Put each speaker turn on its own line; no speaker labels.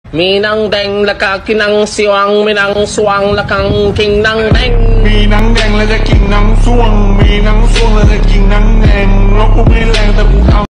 มีนังแดงและก็กินนังสวงมีนังสวงและก็กินนังแดง
มีนังแดงแล้วจะกินนังสวงมีนังสวงแล้วจะกินนังแดงแล้วกูไม่แรงแต่กูทำ